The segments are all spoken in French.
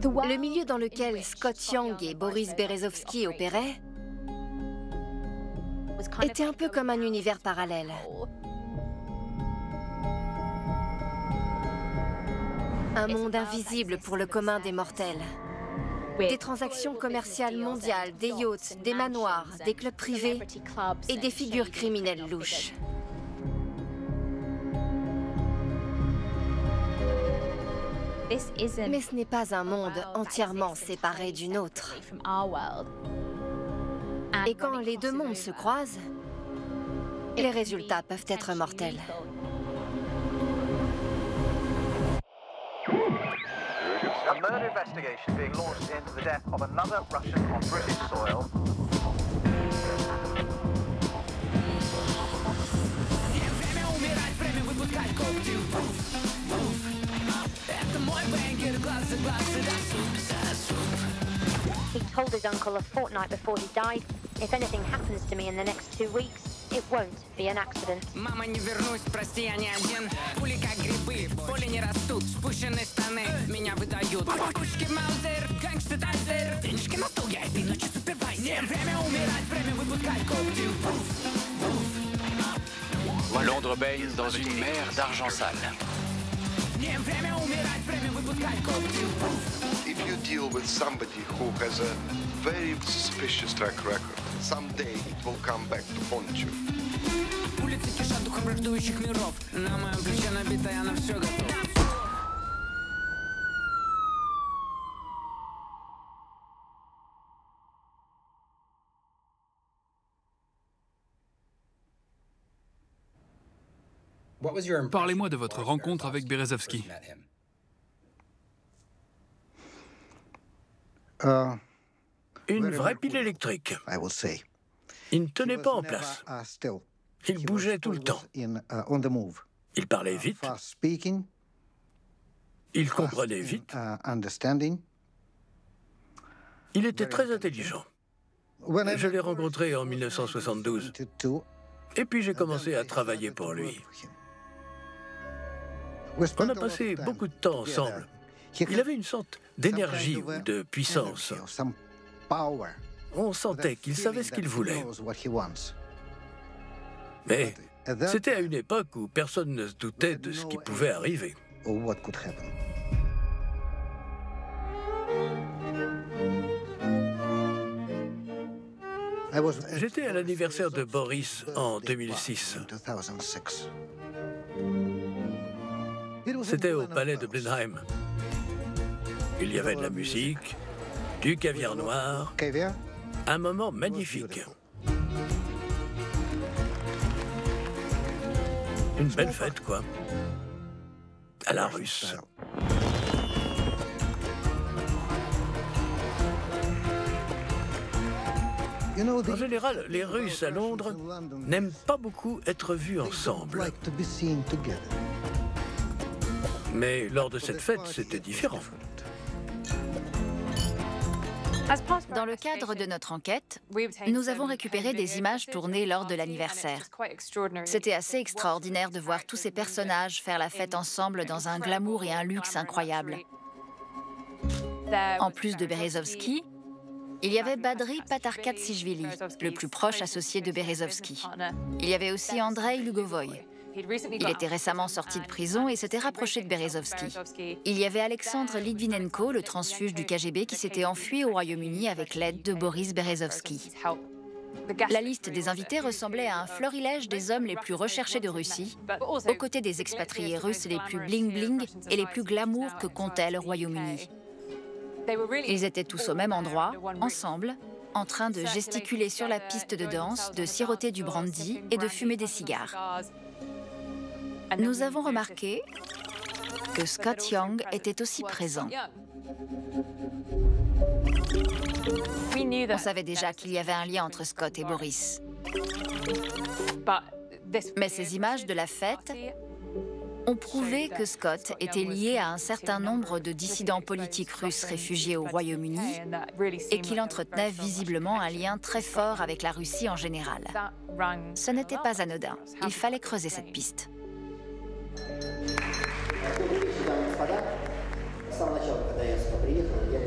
Le milieu dans lequel Scott Young et Boris Berezovsky opéraient était un peu comme un univers parallèle. Un monde invisible pour le commun des mortels. Des transactions commerciales mondiales, des yachts, des manoirs, des clubs privés et des figures criminelles louches. Mais ce n'est pas un monde entièrement séparé du nôtre. Et quand les deux mondes se croisent, les résultats peuvent être mortels. A murder investigation being launched into the death of another Russian on British soil. He told his uncle a fortnight before he died, if anything happens to me in the next 2 weeks, it won't be an accident. Мама, не вернусь, прости, я не один. Пули как грибы, в поле не растут. Спущенные штаны меня выдают. Пушки Маузер, гангстер Тайзер. Денежки на стол, я этой ночью супервайзер. Время умирать, время выпускать когти. Londres baigne dans une mer d'argent sale. Время умирать, время выпускать когти. If you deal with somebody who has a very suspicious track record, someday it will come back to haunt you. Улицы кишат духом враждующих миров. На моем плече набито, я на все готов. Parlez-moi de votre rencontre avec Berezovsky. Une vraie pile électrique. Il ne tenait pas en place. Il bougeait tout le temps. Il parlait vite. Il comprenait vite. Il était très intelligent. Je l'ai rencontré en 1972. Et puis j'ai commencé à travailler pour lui. On a passé beaucoup de temps ensemble. Il avait une sorte d'énergie ou de puissance. On sentait qu'il savait ce qu'il voulait. Mais c'était à une époque où personne ne se doutait de ce qui pouvait arriver. J'étais à l'anniversaire de Boris en 2006. C'était au palais de Blenheim. Il y avait de la musique, du caviar noir, un moment magnifique. Une belle fête, quoi. À la russe. En général, les Russes à Londres n'aiment pas beaucoup être vus ensemble. Mais lors de cette fête, c'était différent. Dans le cadre de notre enquête, nous avons récupéré des images tournées lors de l'anniversaire. C'était assez extraordinaire de voir tous ces personnages faire la fête ensemble dans un glamour et un luxe incroyables. En plus de Berezovsky, il y avait Badri Patarkatsishvili, le plus proche associé de Berezovsky. Il y avait aussi Andrei Lugovoy. Il était récemment sorti de prison et s'était rapproché de Berezovsky. Il y avait Alexandre Litvinenko, le transfuge du KGB, qui s'était enfui au Royaume-Uni avec l'aide de Boris Berezovsky. La liste des invités ressemblait à un florilège des hommes les plus recherchés de Russie, aux côtés des expatriés russes les plus bling-bling et les plus glamour que comptait le Royaume-Uni. Ils étaient tous au même endroit, ensemble, en train de gesticuler sur la piste de danse, de siroter du brandy et de fumer des cigares. Nous avons remarqué que Scott Young était aussi présent. On savait déjà qu'il y avait un lien entre Scott et Boris. Mais ces images de la fête ont prouvé que Scott était lié à un certain nombre de dissidents politiques russes réfugiés au Royaume-Uni et qu'il entretenait visiblement un lien très fort avec la Russie en général. Ce n'était pas anodin. Il fallait creuser cette piste. С самого начала, когда я сюда приехал, я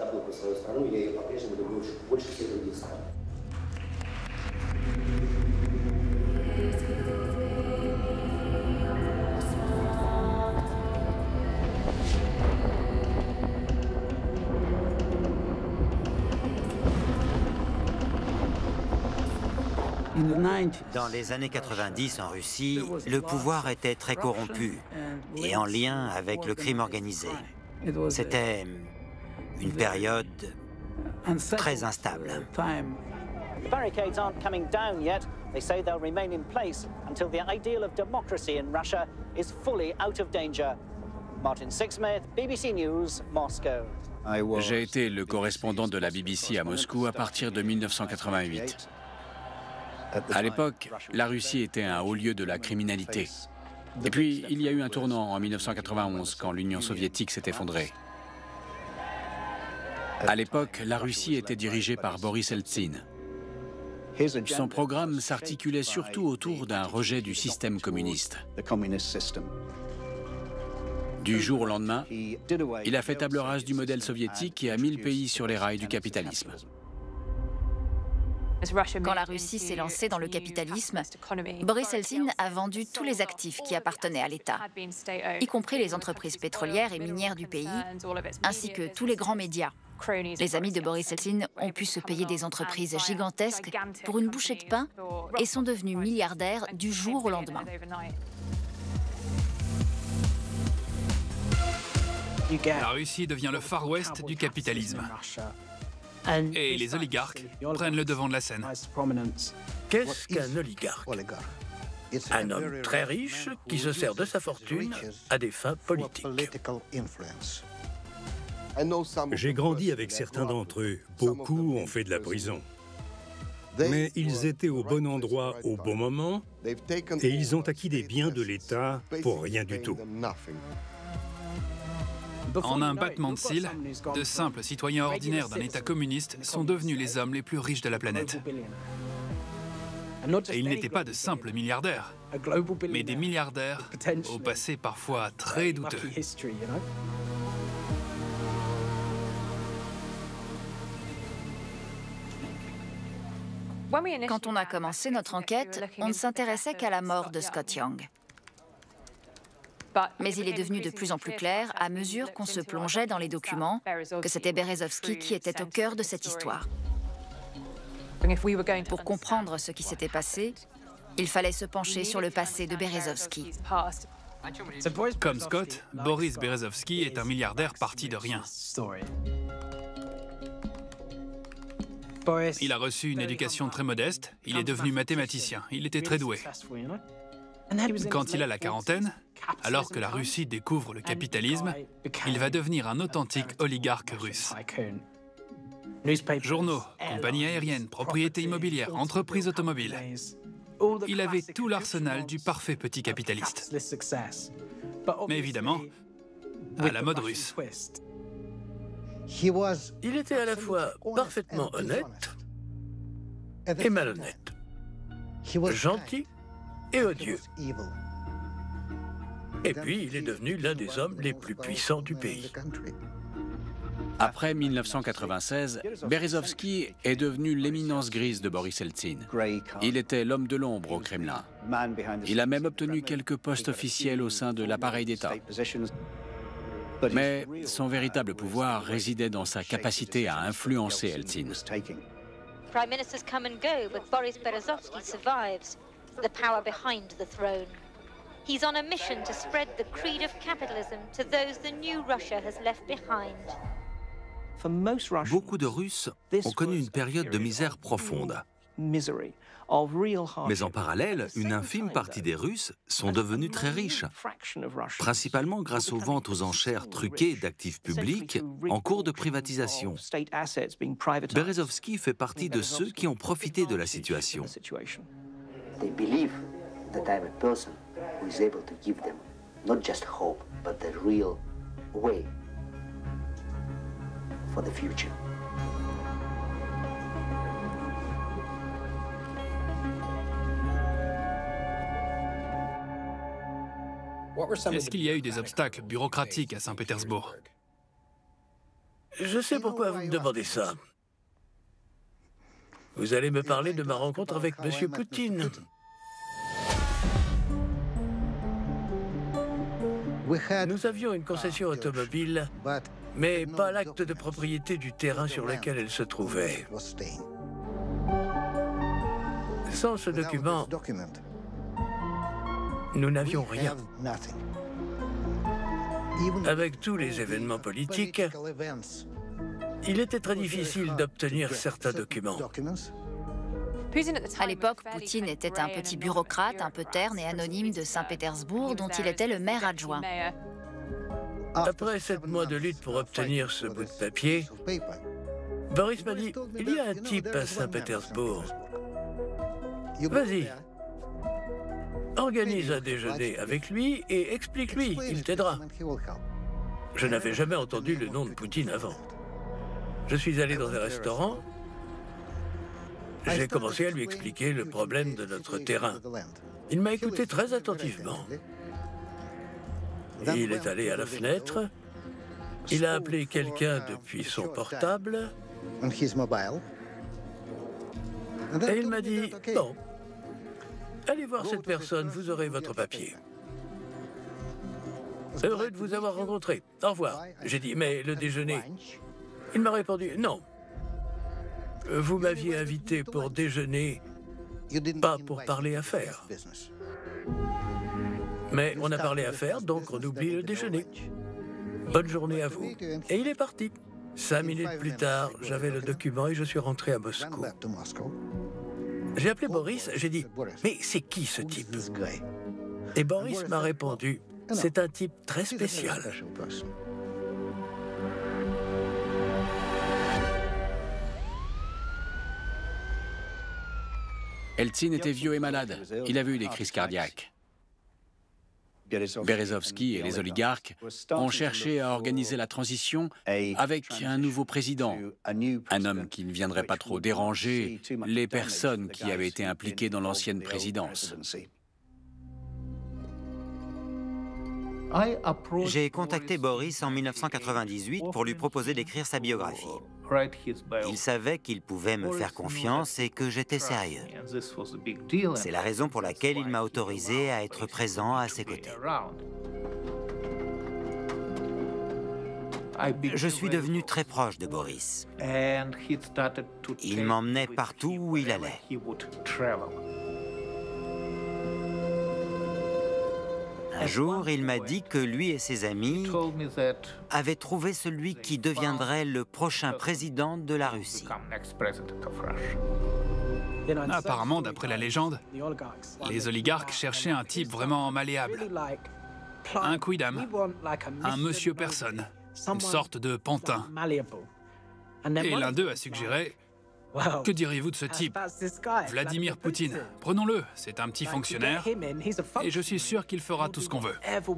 Dans les années 90 en Russie, le pouvoir était très corrompu et en lien avec le crime organisé. C'était une période très instable. The barricades aren't coming down yet. They say they'll remain in place until the ideal of democracy in Russia is fully out of danger. Martin Sixsmith, BBC News, Moscow. J'ai été le correspondant de la BBC à Moscou à partir de 1988. À l'époque, la Russie était un haut lieu de la criminalité. Et puis, il y a eu un tournant en 1991, quand l'Union soviétique s'est effondrée. À l'époque, la Russie était dirigée par Boris Eltsine. Son programme s'articulait surtout autour d'un rejet du système communiste. Du jour au lendemain, il a fait table rase du modèle soviétique et a mis le pays sur les rails du capitalisme. Quand la Russie s'est lancée dans le capitalisme, Boris Eltsine a vendu tous les actifs qui appartenaient à l'État, y compris les entreprises pétrolières et minières du pays, ainsi que tous les grands médias. Les amis de Boris Eltsine ont pu se payer des entreprises gigantesques pour une bouchée de pain et sont devenus milliardaires du jour au lendemain. La Russie devient le Far West du capitalisme. Et les oligarques prennent le devant de la scène. Qu'est-ce qu'un oligarque? Un homme très riche qui se sert de sa fortune à des fins politiques. J'ai grandi avec certains d'entre eux. Beaucoup ont fait de la prison. Mais ils étaient au bon endroit au bon moment et ils ont acquis des biens de l'État pour rien du tout. En un battement de cils, de simples citoyens ordinaires d'un État communiste sont devenus les hommes les plus riches de la planète. Et ils n'étaient pas de simples milliardaires, mais des milliardaires au passé parfois très douteux. Quand on a commencé notre enquête, on ne s'intéressait qu'à la mort de Scott Young. Mais il est devenu de plus en plus clair, à mesure qu'on se plongeait dans les documents, que c'était Berezovsky qui était au cœur de cette histoire. Pour comprendre ce qui s'était passé, il fallait se pencher sur le passé de Berezovsky. Comme Scott, Boris Berezovsky est un milliardaire parti de rien. Il a reçu une éducation très modeste, il est devenu mathématicien, il était très doué. Quand il a la quarantaine, alors que la Russie découvre le capitalisme, il va devenir un authentique oligarque russe. Journaux, compagnies aériennes, propriétés immobilières, entreprises automobiles. Il avait tout l'arsenal du parfait petit capitaliste. Mais évidemment, à la mode russe. Il était à la fois parfaitement honnête et malhonnête, gentil et odieux. Et puis, il est devenu l'un des hommes les plus puissants du pays. Après 1996, Berezovsky est devenu l'éminence grise de Boris Eltsine. Il était l'homme de l'ombre au Kremlin. Il a même obtenu quelques postes officiels au sein de l'appareil d'État. Mais son véritable pouvoir résidait dans sa capacité à influencer Eltsine. Prime ministers come and go, but Boris Berezovsky survives. The power behind the throne. He's on a mission to spread the creed of capitalism to those the new Russia has left behind. Beaucoup de Russes ont connu une période de misère profonde. Mais en parallèle, une infime partie des Russes sont devenus très riches, principalement grâce aux ventes aux enchères truquées d'actifs publics en cours de privatisation. Berezovsky fait partie de ceux qui ont profité de la situation. They believe that I'm a person who is able to give them not just hope, but the real way for the future. Est-ce qu'il y a eu des obstacles bureaucratiques à Saint-Pétersbourg? Je sais pourquoi vous me demandez ça. Vous allez me parler de ma rencontre avec M. Poutine. Nous avions une concession automobile, mais pas l'acte de propriété du terrain sur lequel elle se trouvait. Sans ce document, nous n'avions rien. Avec tous les événements politiques, il était très difficile d'obtenir certains documents. À l'époque, Poutine était un petit bureaucrate, un peu terne et anonyme de Saint-Pétersbourg, dont il était le maire adjoint. Après 7 mois de lutte pour obtenir ce bout de papier, Boris m'a dit, il y a un type à Saint-Pétersbourg. Vas-y, organise un déjeuner avec lui et explique-lui, il t'aidera. Je n'avais jamais entendu le nom de Poutine avant. Je suis allé dans un restaurant, j'ai commencé à lui expliquer le problème de notre terrain. Il m'a écouté très attentivement. Il est allé à la fenêtre, il a appelé quelqu'un depuis son portable, et il m'a dit, bon, allez voir cette personne, vous aurez votre papier. Heureux de vous avoir rencontré. Au revoir. J'ai dit, mais le déjeuner? Il m'a répondu, non. Vous m'aviez invité pour déjeuner, pas pour parler affaires. Mais on a parlé affaires, donc on oublie le déjeuner. Bonne journée à vous. Et il est parti. 5 minutes plus tard, j'avais le document et je suis rentré à Moscou. J'ai appelé Boris, j'ai dit, mais c'est qui ce type? Et Boris m'a répondu, c'est un type très spécial. Eltsine était vieux et malade. Il avait eu des crises cardiaques. Berezovsky et les oligarques ont cherché à organiser la transition avec un nouveau président, un homme qui ne viendrait pas trop déranger les personnes qui avaient été impliquées dans l'ancienne présidence. J'ai contacté Boris en 1998 pour lui proposer d'écrire sa biographie. Il savait qu'il pouvait me faire confiance et que j'étais sérieux. C'est la raison pour laquelle il m'a autorisé à être présent à ses côtés. Je suis devenu très proche de Boris. Il m'emmenait partout où il allait. Un jour, il m'a dit que lui et ses amis avaient trouvé celui qui deviendrait le prochain président de la Russie. Apparemment, d'après la légende, les oligarques cherchaient un type vraiment malléable. Un quidam, un monsieur personne, une sorte de pantin. Et l'un d'eux a suggéré... Que diriez-vous de ce type? Vladimir Poutine. Prenons-le, c'est un petit fonctionnaire et je suis sûr qu'il fera tout ce qu'on veut.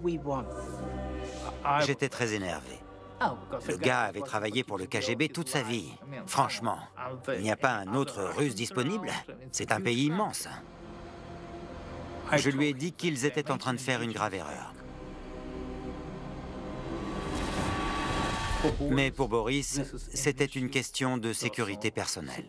J'étais très énervé. Le gars avait travaillé pour le KGB toute sa vie. Franchement, il n'y a pas un autre Russe disponible? C'est un pays immense. Je lui ai dit qu'ils étaient en train de faire une grave erreur. Mais pour Boris, c'était une question de sécurité personnelle.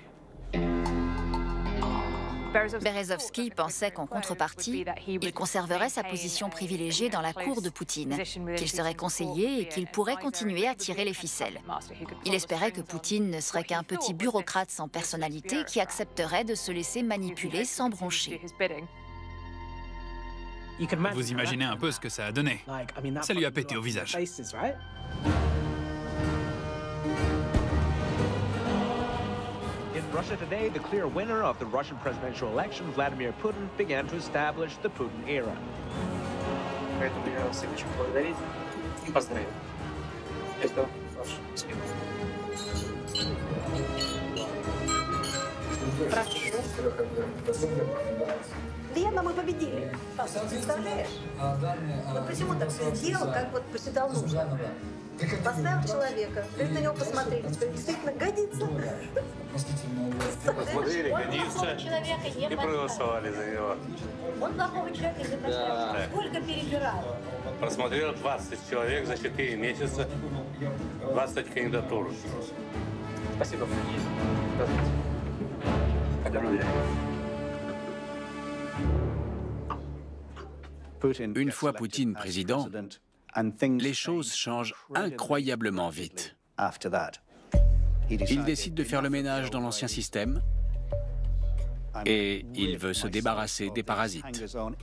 Berezovsky pensait qu'en contrepartie, il conserverait sa position privilégiée dans la cour de Poutine, qu'il serait conseillé et qu'il pourrait continuer à tirer les ficelles. Il espérait que Poutine ne serait qu'un petit bureaucrate sans personnalité qui accepterait de se laisser manipuler sans broncher. Vous imaginez un peu ce que ça a donné. Ça lui a pété au visage. In Russia today, the clear winner of the Russian presidential election, Vladimir Putin, began to establish the Putin era. Поэтому я вас хочу благодарить и поздравить. Это ваш успех. Ладно, мы победили. Представляешь? Вот почему так все сделал, как вот посчитал нужным. Поставил человека, говорит, на него посмотрели, теперь действительно годится. Посмотрели, годится, и проголосовали за него. Он плохого человека изображает. Сколько перебирал? Просмотрел 20 человек за 4 месяца, 20 кандидатур. Спасибо. Une fois Poutine président, les choses changent incroyablement vite. Il décide de faire le ménage dans l'ancien système et il veut se débarrasser des parasites.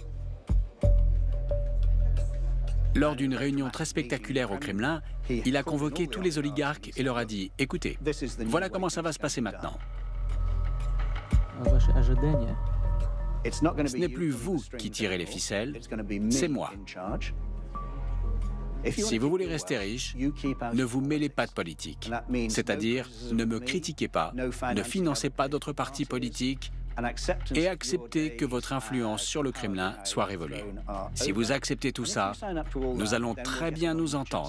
Lors d'une réunion très spectaculaire au Kremlin, il a convoqué tous les oligarques et leur a dit « Écoutez, voilà comment ça va se passer maintenant. Ce n'est plus vous qui tirez les ficelles, c'est moi. Si vous voulez rester riche, ne vous mêlez pas de politique. C'est-à-dire, ne me critiquez pas, ne financez pas d'autres partis politiques et acceptez que votre influence sur le Kremlin soit révolue. Si vous acceptez tout ça, nous allons très bien nous entendre. »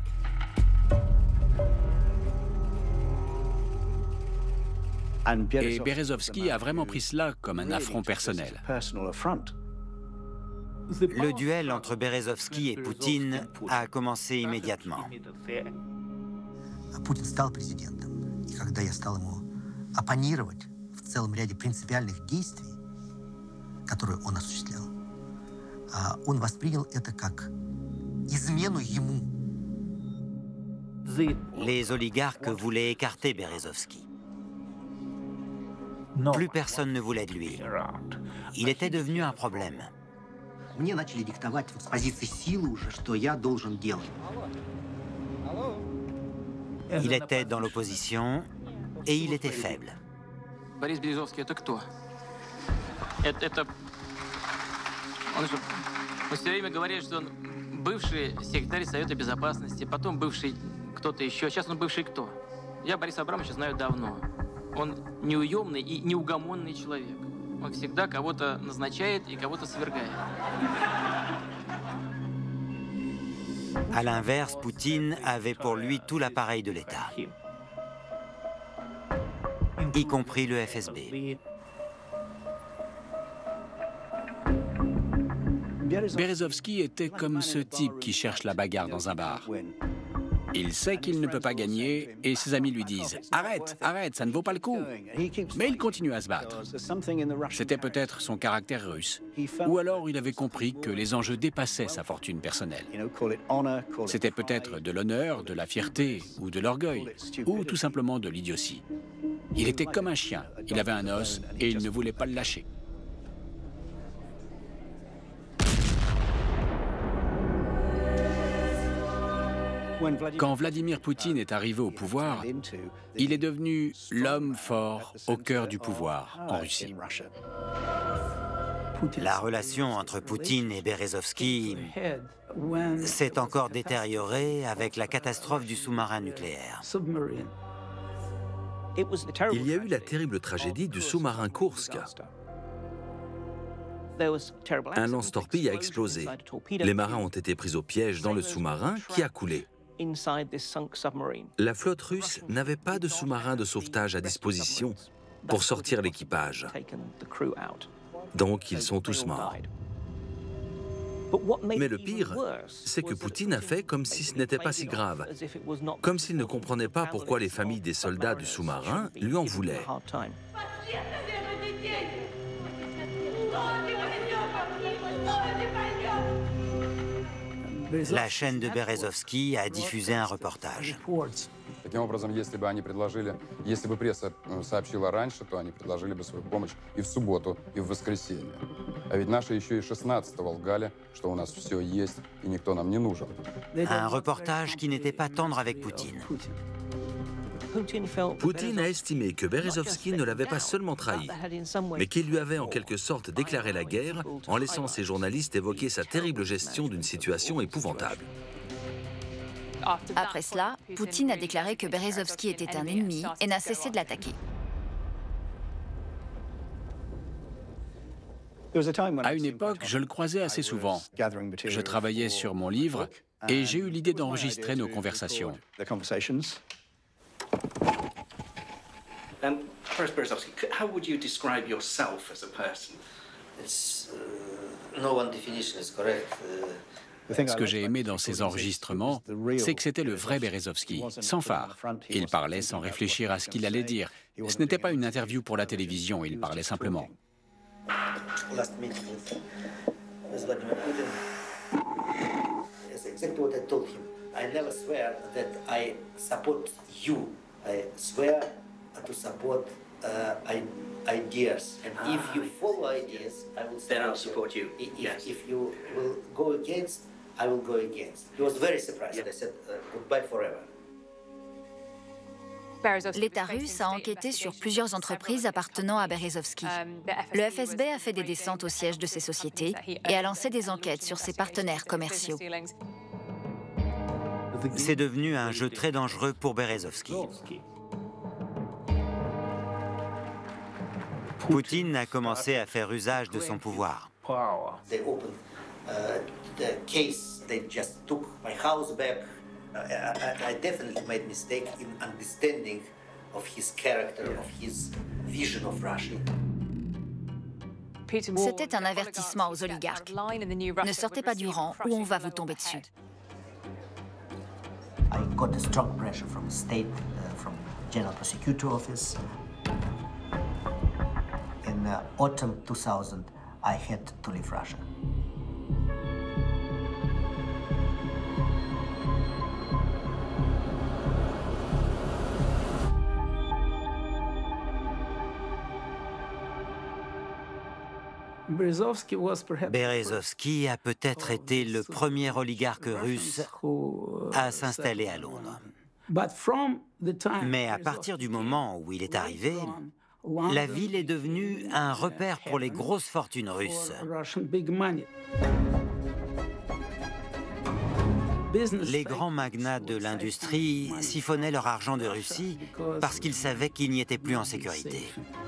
Et Berezovsky a vraiment pris cela comme un affront personnel. Le duel entre Berezovsky et Poutine a commencé immédiatement. Путин стал президентом, и когда я стал ему оппонировать в целом ряде принципиальных действий, которые он осуществлял, он воспринял это как измену ему. Les oligarques voulaient écarter Berezovsky. Plus personne ne voulait de lui. Il était devenu un problème. Мне начали диктовать с позиции силы уже, что я должен делать. Il était dans l'opposition et il était faible. Борис Березовский — это кто? Это... Он же... Мы все время говорили, что он бывший секретарь Совета Безопасности, потом бывший кто-то еще. Сейчас он бывший кто? Я Бориса Абрамовича знаю давно. Он неуемный и неугомонный человек. Он всегда кого-то назначает и кого-то свергает. À l'inverse, Poutine avait pour lui tout l'appareil de l'État, y compris le FSB. Berezovsky était comme ce type qui cherche la bagarre dans un bar. Il sait qu'il ne peut pas gagner et ses amis lui disent « Arrête, arrête, ça ne vaut pas le coup !» Mais il continue à se battre. C'était peut-être son caractère russe, ou alors il avait compris que les enjeux dépassaient sa fortune personnelle. C'était peut-être de l'honneur, de la fierté ou de l'orgueil, ou tout simplement de l'idiotie. Il était comme un chien, il avait un os et il ne voulait pas le lâcher. Quand Vladimir Poutine est arrivé au pouvoir, il est devenu l'homme fort au cœur du pouvoir en Russie. La relation entre Poutine et Berezovsky s'est encore détériorée avec la catastrophe du sous-marin nucléaire. Il y a eu la terrible tragédie du sous-marin Kursk. Un lance-torpille a explosé. Les marins ont été pris au piège dans le sous-marin qui a coulé. La flotte russe n'avait pas de sous-marin de sauvetage à disposition pour sortir l'équipage. Donc ils sont tous morts. Mais le pire, c'est que Poutine a fait comme si ce n'était pas si grave, comme s'il ne comprenait pas pourquoi les familles des soldats du sous-marin lui en voulaient. La chaîne de Berezovsky a diffusé un reportage. Таким образом, если бы пресса сообщила раньше, то они предложили бы свою помощь и в субботу, и в воскресенье. А ведь наши еще и 16-го лгали, что у нас все есть и никто нам не нужен. Un reportage qui n'était pas tendre avec Poutine. Poutine a estimé que Berezovsky ne l'avait pas seulement trahi, mais qu'il lui avait en quelque sorte déclaré la guerre en laissant ses journalistes évoquer sa terrible gestion d'une situation épouvantable. Après cela, Poutine a déclaré que Berezovsky était un ennemi et n'a cessé de l'attaquer. À une époque, je le croisais assez souvent. Je travaillais sur mon livre et j'ai eu l'idée d'enregistrer nos conversations. First, Berezovsky, how would you describe yourself as a person? No one definition is correct. Ce que j'ai aimé dans ces enregistrements, c'est que c'était le vrai Berezovski, sans phare. Il parlait sans réfléchir à ce qu'il allait dire. Ce n'était pas une interview pour la télévision, il parlait simplement. Last meeting with Vladimir Putin is exactly what I told him. I never swear that I support you. I swear to support ideas. And if you follow ideas, I will Then I'll support you. Yes. If you will go against, I will go against. He was very surprised. I said goodbye forever. L'État russe a enquêté sur plusieurs entreprises appartenant à Berezovski. Le FSB a fait des descentes au siège de ces sociétés et a lancé des enquêtes sur ses partenaires commerciaux. C'est devenu un jeu très dangereux pour Berezovski. Poutine a commencé à faire usage de son pouvoir. They opened the case. They just took my house back. I definitely made mistake in understanding of his character, of his vision of Russia. C'était un avertissement aux oligarques. Ne sortez pas du rang ou on va vous tomber dessus. I got a strong pressure from the state, from General Prosecutor Office. In autumn 2000, I had to leave Russia. Berezovski a peut-être été le premier oligarque russe à s'installer à Londres. Mais à partir du moment où il est arrivé, la ville est devenue un repère pour les grosses fortunes russes. Les grands magnats de l'industrie siphonnaient leur argent de Russie parce qu'ils savaient qu'ils n'y étaient plus en sécurité.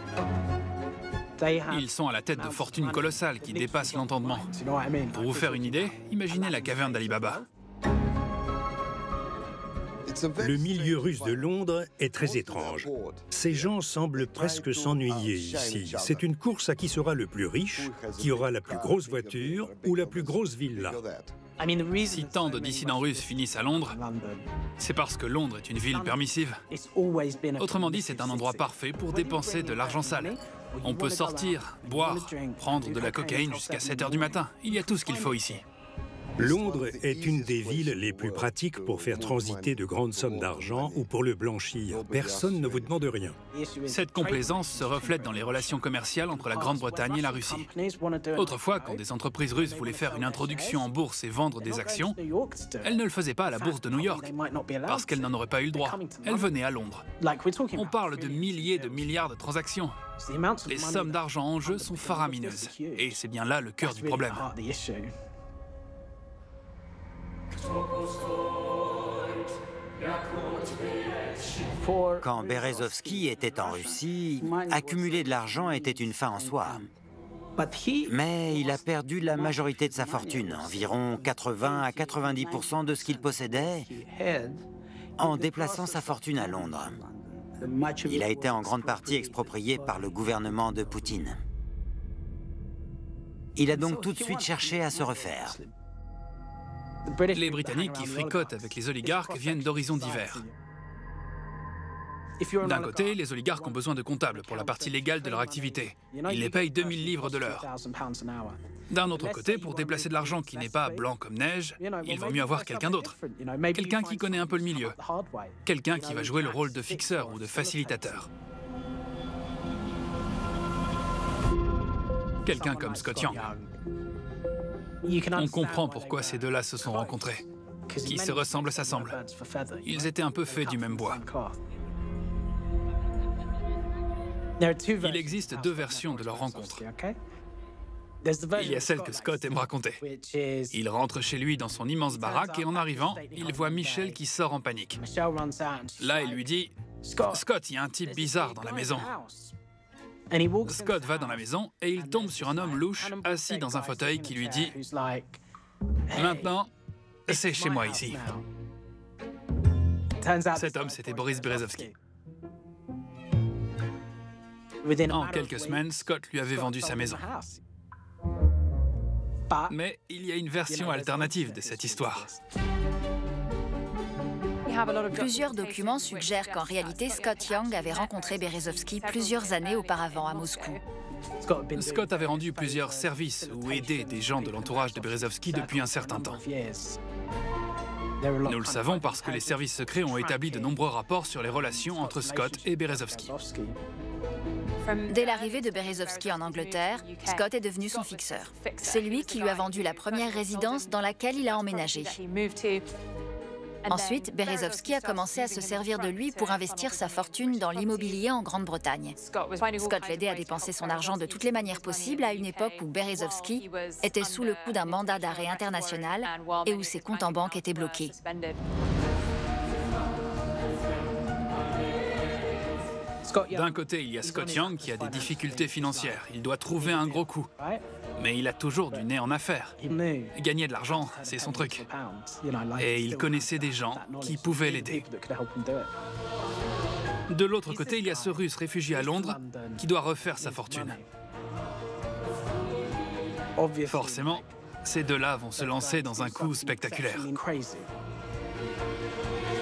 Ils sont à la tête de fortunes colossales qui dépassent l'entendement. Pour vous faire une idée, imaginez la caverne d'Ali Baba. Le milieu russe de Londres est très étrange. Ces gens semblent presque s'ennuyer ici. C'est une course à qui sera le plus riche, qui aura la plus grosse voiture ou la plus grosse villa. Si tant de dissidents russes finissent à Londres, c'est parce que Londres est une ville permissive. Autrement dit, c'est un endroit parfait pour dépenser de l'argent sale. On peut sortir, boire, prendre de la cocaïne jusqu'à 7 h du matin. Il y a tout ce qu'il faut ici. Londres est une des villes les plus pratiques pour faire transiter de grandes sommes d'argent ou pour le blanchir. Personne ne vous demande rien. Cette complaisance se reflète dans les relations commerciales entre la Grande-Bretagne et la Russie. Autrefois, quand des entreprises russes voulaient faire une introduction en bourse et vendre des actions, elles ne le faisaient pas à la bourse de New York, parce qu'elles n'en auraient pas eu le droit. Elles venaient à Londres. On parle de milliers de milliards de transactions. Les sommes d'argent en jeu sont faramineuses. Et c'est bien là le cœur du problème. Quand Berezovski était en Russie, accumuler de l'argent était une fin en soi. Mais il a perdu la majorité de sa fortune, environ 80 à 90% de ce qu'il possédait, en déplaçant sa fortune à Londres. Il a été en grande partie exproprié par le gouvernement de Poutine. Il a donc tout de suite cherché à se refaire. Les Britanniques qui fricotent avec les oligarques viennent d'horizons divers. D'un côté, les oligarques ont besoin de comptables pour la partie légale de leur activité. Ils les payent 2000 livres de l'heure. D'un autre côté, pour déplacer de l'argent qui n'est pas blanc comme neige, il vaut mieux avoir quelqu'un d'autre. Quelqu'un qui connaît un peu le milieu. Quelqu'un qui va jouer le rôle de fixeur ou de facilitateur. Quelqu'un comme Scott Young. On comprend pourquoi ces deux-là se sont rencontrés. Qui se ressemblent s'assemblent. Ils étaient un peu faits du même bois. Il existe deux versions de leur rencontre. Il y a celle que Scott aime raconter. Il rentre chez lui dans son immense baraque et en arrivant, il voit Michel qui sort en panique. Là, il lui dit « Scott, il y a un type bizarre dans la maison. » Scott va dans la maison et il tombe sur un homme louche assis dans un fauteuil qui lui dit « Maintenant, c'est chez moi ici. » Cet homme, c'était Boris Berezovski. En quelques semaines, Scott lui avait vendu sa maison. Mais il y a une version alternative de cette histoire. Plusieurs documents suggèrent qu'en réalité, Scott Young avait rencontré Berezovsky plusieurs années auparavant à Moscou. Scott avait rendu plusieurs services ou aidé des gens de l'entourage de Berezovsky depuis un certain temps. Nous le savons parce que les services secrets ont établi de nombreux rapports sur les relations entre Scott et Berezovsky. Dès l'arrivée de Berezovsky en Angleterre, Scott est devenu son fixeur. C'est lui qui lui a vendu la première résidence dans laquelle il a emménagé. Ensuite, Berezovsky a commencé à se servir de lui pour investir sa fortune dans l'immobilier en Grande-Bretagne. Scott l'aidait à dépenser son argent de toutes les manières possibles à une époque où Berezovsky était sous le coup d'un mandat d'arrêt international et où ses comptes en banque étaient bloqués. D'un côté, il y a Scott Young qui a des difficultés financières. Il doit trouver un gros coup. Mais il a toujours du nez en affaires. Gagner de l'argent, c'est son truc. Et il connaissait des gens qui pouvaient l'aider. De l'autre côté, il y a ce Russe réfugié à Londres qui doit refaire sa fortune. Forcément, ces deux-là vont se lancer dans un coup spectaculaire.